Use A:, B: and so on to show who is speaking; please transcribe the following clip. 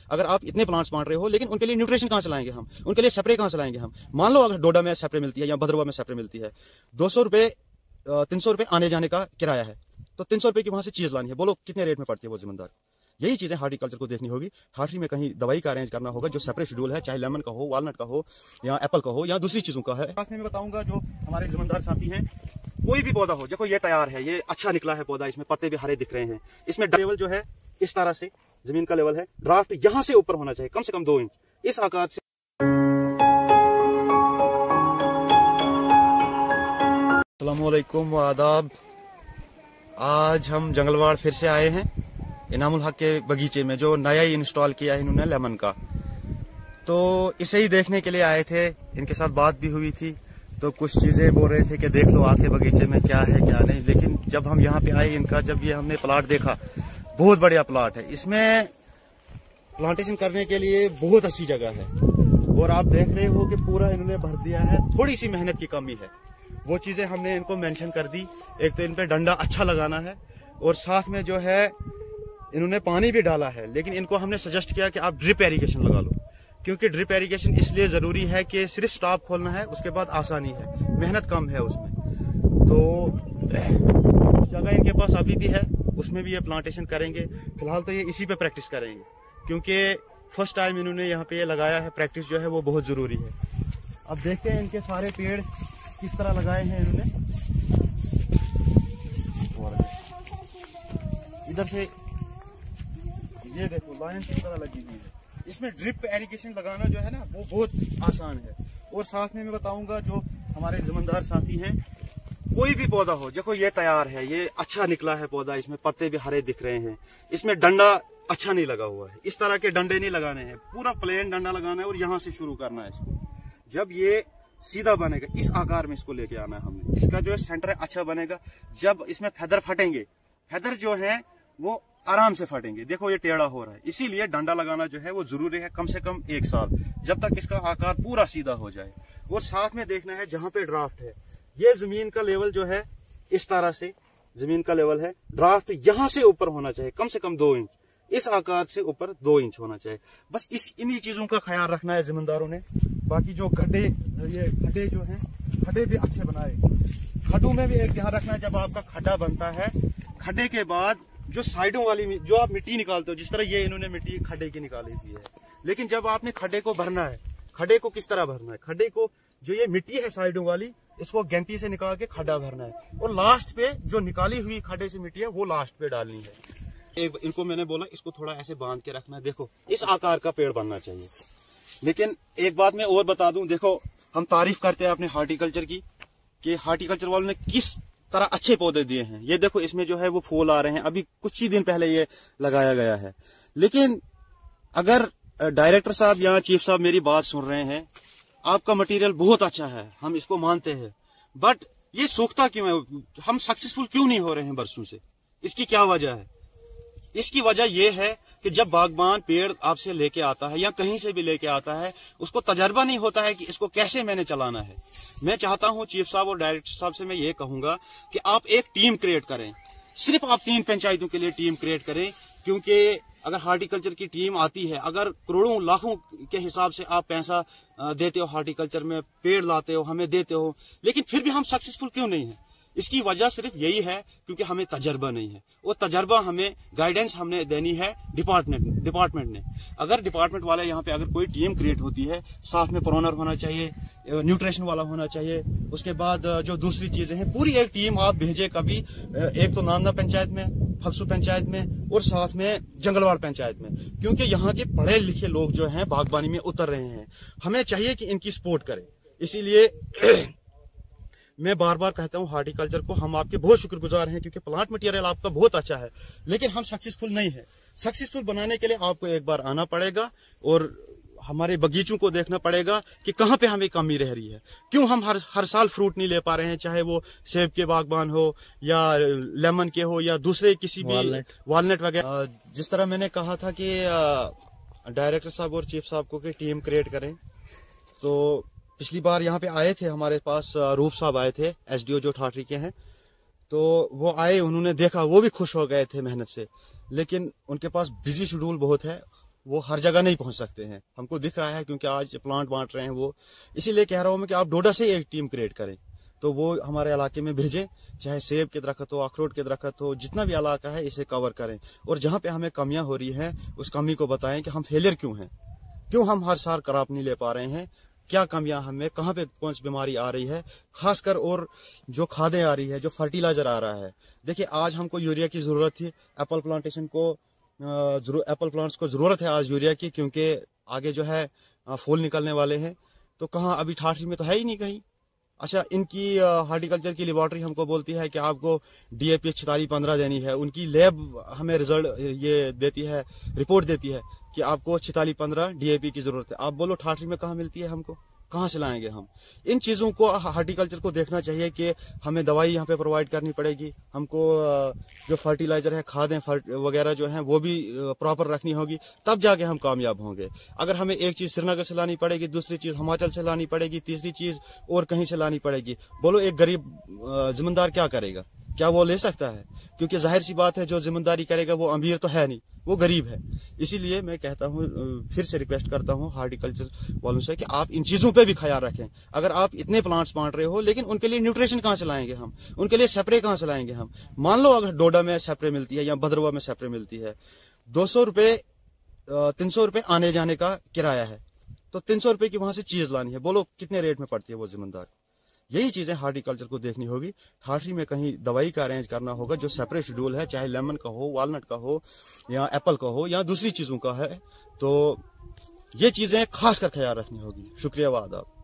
A: अगर आप इतने प्लांट्स बांट रहे हो, लेकिन उनके लिए न्यूट्रिशन कहाँ से लाएंगे हम, उनके लिए स्प्रे कहाँ से लाएंगे हम। मान लो अगर डोडा में स्प्रे मिलती है या भद्रवा में स्प्रे मिलती है, 200 रुपये 300 रुपये आने जाने का किराया है, तो 300 रुपये की वहां से चीज लानी है, बोलो कितने रेट में पड़ती है वो जिम्मेदार। यही चीजें हार्टिकल्चर को देखनी होगी। हार्ट्री में कहीं दवाई का अरेंज करना होगा जो सेपरेट शेड्यूल है, चाहे लेमन का हो, वालनट का हो, या एप्पल का हो, या दूसरी चीजों का है। साथ में मैं बताऊंगा जो हमारे जिम्मेदार साथी हैं, कोई भी पौधा हो, देखो ये तैयार है, ये अच्छा निकला है पौधा, इसमें पत्ते भी हरे दिख रहे हैं, इसमें लेवल जो है इस तरह से जमीन का लेवल है, ड्राफ्ट यहां से ऊपर होना चाहिए, कम से कम 2 इंच इस आकार से। अस्सलाम वालेकुम, आदाब। आज हम जंगलवाड़ फिर से आए हैं इनामुल हक के बगीचे में, जो नया ही इंस्टॉल किया है इन्होंने लेमन का। तो इसे ही देखने के लिए आए थे, इनके साथ बात भी हुई थी, तो कुछ चीजें बोल रहे थे कि देख लो आके बगीचे में क्या है क्या नहीं। लेकिन जब हम यहाँ पे आए इनका, जब ये हमने प्लाट देखा, बहुत बढ़िया प्लाट है, इसमें प्लांटेशन करने के लिए बहुत अच्छी जगह है। और आप देख रहे हो कि पूरा इन्होंने भर दिया है, थोड़ी सी मेहनत की कमी है, वो चीजें हमने इनको मेंशन कर दी। एक तो इन पे डंडा अच्छा लगाना है, और साथ में जो है इन्होंने पानी भी डाला है, लेकिन इनको हमने सजेस्ट किया कि आप ड्रिप एरीगेशन लगा लो, क्योंकि ड्रिप एरीगेशन इसलिए जरूरी है कि सिर्फ स्टॉप खोलना है, उसके बाद आसानी है, मेहनत कम है उसमें। तो जगह इनके पास अभी भी है, उसमें भी ये प्लांटेशन करेंगे। फिलहाल तो ये इसी पे प्रैक्टिस करेंगे, क्योंकि फर्स्ट टाइम इन्होंने यहाँ पे ये लगाया है, प्रैक्टिस जो है वो बहुत जरूरी है। अब देखते हैं इनके सारे पेड़ किस तरह लगाए हैं इन्होंने। इधर से ये देखो लाइन किस तरह लगी हुई है। इसमें ड्रिप एरीगेशन लगाना जो है ना वो बहुत आसान है। और साथ में मैं बताऊंगा जो हमारे जिम्मेदार साथी हैं, कोई भी पौधा हो, देखो ये तैयार है, ये अच्छा निकला है पौधा, इसमें पत्ते भी हरे दिख रहे हैं, इसमें डंडा अच्छा नहीं लगा हुआ है, इस तरह के डंडे नहीं लगाने हैं, पूरा प्लेन डंडा लगाना है और यहाँ से शुरू करना है इसको। जब ये सीधा बनेगा, इस आकार में इसको लेके आना है हमने, इसका जो है सेंटर अच्छा बनेगा। जब इसमें फेदर फटेंगे, फेदर जो है वो आराम से फटेंगे, देखो ये टेढ़ा हो रहा है, इसीलिए डंडा लगाना जो है वो जरूरी है, कम से कम 1 साल, जब तक इसका आकार पूरा सीधा हो जाए। और साथ में देखना है जहां पे ड्राफ्ट है, ये जमीन का लेवल जो है इस तरह से जमीन का लेवल है, ड्राफ्ट यहां से ऊपर होना चाहिए, कम से कम 2 इंच इस आकार से ऊपर 2 इंच होना चाहिए। बस इन्हीं चीजों का ख्याल रखना है जिम्मेदारों ने। बाकी जो खड्डे, ये खड्डे जो हैं, खड्डे भी अच्छे बनाए। खड्डों में भी एक ध्यान रखना है, जब आपका खड्डा बनता है, खड्डे के बाद जो साइडों वाली जो आप मिट्टी निकालते हो, जिस तरह ये इन्होंने मिट्टी खड्डे की निकाली हुई है, लेकिन जब आपने खड्डे को भरना है, खड्डे को किस तरह भरना है, खड्डे को जो ये मिट्टी है साइडों वाली, इसको गैंती से निकाल के खड्डा भरना है, और लास्ट पे जो निकाली हुई खड्डे से मिट्टी है वो लास्ट पे डालनी है। एक इनको मैंने बोला इसको थोड़ा ऐसे बांध के रखना है, देखो इस आकार का पेड़ बनना चाहिए। लेकिन एक बात मैं और बता दूं, देखो हम तारीफ करते हैं अपने हार्टिकल्चर की, कि हार्टिकल्चर वालों ने किस तरह अच्छे पौधे दिए हैं। ये देखो इसमें जो है वो फूल आ रहे हैं, अभी कुछ ही दिन पहले ये लगाया गया है। लेकिन अगर डायरेक्टर साहब या चीफ साहब मेरी बात सुन रहे हैं, आपका मटेरियल बहुत अच्छा है, हम इसको मानते हैं, बट ये सूखता क्यों है, हम सक्सेसफुल क्यों नहीं हो रहे हैं बरसों से, इसकी क्या वजह है? इसकी वजह यह है कि जब बागबान पेड़ आपसे लेके आता है या कहीं से भी लेके आता है, उसको तजर्बा नहीं होता है कि इसको कैसे मैंने चलाना है। मैं चाहता हूं चीफ साहब और डायरेक्टर साहब से मैं ये कहूंगा कि आप एक टीम क्रिएट करें, सिर्फ आप 3 पंचायतों के लिए टीम क्रिएट करें, क्योंकि अगर हार्टिकल्चर की टीम आती है, अगर करोड़ों लाखों के हिसाब से आप पैसा देते हो हार्टिकल्चर में, पेड़ लाते हो, हमें देते हो, लेकिन फिर भी हम सक्सेसफुल क्यों नहीं है? इसकी वजह सिर्फ यही है क्योंकि हमें तजर्बा नहीं है। वो तजर्बा हमें, गाइडेंस हमने देनी है डिपार्टमेंट ने। अगर डिपार्टमेंट वाले यहाँ पे अगर कोई टीम क्रिएट होती है, साथ में प्रोनर होना चाहिए, न्यूट्रिशन वाला होना चाहिए, उसके बाद जो दूसरी चीजें हैं, पूरी एक टीम आप भेजे कभी, एक तो नामना पंचायत में, फगसू पंचायत में, और साथ में जंगलवाड़ पंचायत में, क्योंकि यहाँ के पढ़े लिखे लोग जो हैं बागबानी में उतर रहे हैं, हमें चाहिए कि इनकी सपोर्ट करें। इसीलिए मैं बार बार कहता हूँ हार्टिकल्चर को, हम आपके बहुत शुक्रगुजार हैं, क्योंकि प्लांट मटेरियल आपका बहुत अच्छा है, लेकिन हम सक्सेसफुल नहीं है। सक्सेसफुल बनाने के लिए आपको एक बार आना पड़ेगा और हमारे बगीचों को देखना पड़ेगा कि कहाँ पे हमें कमी रह रही है, क्यों हम हर साल फ्रूट नहीं ले पा रहे हैं, चाहे वो सेब के बागबान हो या लेमन के हो या दूसरे किसी भी वालनट वगैरह। जिस तरह मैंने कहा था कि डायरेक्टर साहब और चीफ साहब को कि टीम क्रिएट करें, तो पिछली बार यहाँ पे आए थे हमारे पास, रूप साहब आए थे, एसडीओ जो ठाठरी के हैं, तो वो आए, उन्होंने देखा, वो भी खुश हो गए थे मेहनत से, लेकिन उनके पास बिजी शेड्यूल बहुत है, वो हर जगह नहीं पहुंच सकते हैं। हमको दिख रहा है क्योंकि आज प्लांट बांट रहे हैं वो, इसीलिए कह रहा हूं मैं कि आप डोडा से एक टीम क्रिएट करें तो वो हमारे इलाके में भेजें, चाहे सेब के दरख्त हो, अखरोट के दरख्त हो, जितना भी इलाका है इसे कवर करें। और जहां पे हमें कमियां हो रही हैं उस कमी को बताएं कि हम फेलियर क्यों हैं, क्यों हम हर साल क्रॉप नहीं ले पा रहे हैं, क्या कमियां हमें, कहाँ पे कौन सी बीमारी आ रही है खासकर, और जो खादें आ रही है, जो फर्टिलाइजर आ रहा है। देखिए आज हमको यूरिया की जरूरत थी, एप्पल प्लांटेशन को एप्पल प्लांट्स को जरूरत है आज यूरिया की, क्योंकि आगे जो है फूल निकलने वाले हैं। तो कहाँ अभी ठाठरी में तो है ही नहीं कहीं। अच्छा, इनकी हार्टिकल्चर की लेबोरेटरी हमको बोलती है कि आपको DAP 46-15 देनी है। उनकी लैब हमें रिजल्ट ये देती है, रिपोर्ट देती है कि आपको 46-15 DAP की जरूरत है। आप बोलो ठाठरी में कहाँ मिलती है, हमको कहाँ से लाएंगे हम? इन चीज़ों को हार्टिकल्चर को देखना चाहिए कि हमें दवाई यहाँ पे प्रोवाइड करनी पड़ेगी, हमको जो फर्टिलाइजर है, खादें वगैरह जो हैं वो भी प्रॉपर रखनी होगी, तब जाके हम कामयाब होंगे। अगर हमें एक चीज़ श्रीनगर से लानी पड़ेगी, दूसरी चीज़ हिमाचल से लानी पड़ेगी, तीसरी चीज़ और कहीं से लानी पड़ेगी, बोलो एक गरीब जिम्मेदार क्या करेगा? क्या वो ले सकता है? क्योंकि जाहिर सी बात है जो जिम्मेदारी करेगा वो अमीर तो है नहीं, वो गरीब है। इसीलिए मैं कहता हूँ, फिर से रिक्वेस्ट करता हूँ हार्टिकल्चर वालों से कि आप इन चीज़ों पे भी ख्याल रखें। अगर आप इतने प्लांट्स बांट रहे हो, लेकिन उनके लिए न्यूट्रिशन कहाँ से लाएंगे हम, उनके लिए सेपरे कहाँ से लाएंगे हम? मान लो अगर डोडा में सेपरे मिलती है या भद्रवा में सेपरे मिलती है, 200 रुपये 300 रुपये आने जाने का किराया है, तो 300 रुपये की वहां से चीज लानी है, बोलो कितने रेट में पड़ती है वो जिम्मेदार? यही चीजें हार्टिकल्चर को देखनी होगी। ठाठरी में कहीं दवाई का अरेंज करना होगा जो सेपरेट शेड्यूल है, चाहे लेमन का हो, वालनट का हो, या एप्पल का हो, या दूसरी चीजों का है। तो ये चीजें खास कर ख्याल रखनी होगी। शुक्रिया, आदाब।